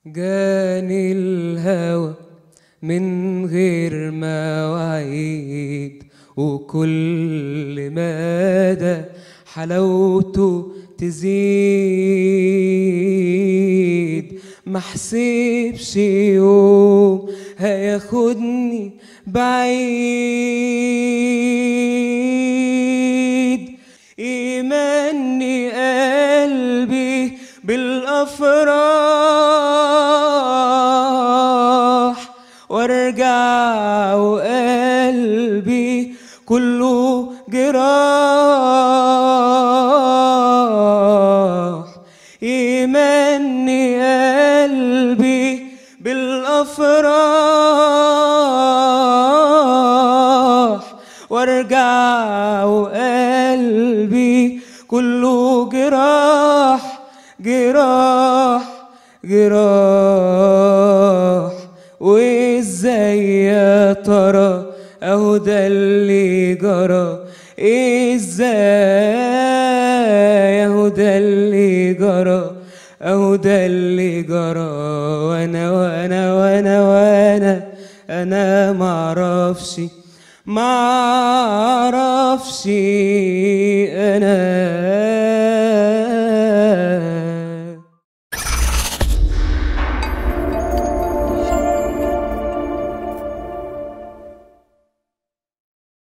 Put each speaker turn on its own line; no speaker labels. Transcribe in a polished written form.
جاني الهوى من غير مواعيد، وكل مدى حلاوته تزيد. محسبش يوم هياخدني بعيد، يمني قلبي بالأفراح وارجع وقلبي كله جراح. يمني قلبي بالأفراح وارجع وقلبي كله جراح جراح جراح. وازاي يا ترى اهو ده اللي جرى، ازاي اهو ده اللي جرى، اهو ده اللي جرى. وانا وانا وانا وانا انا معرفش انا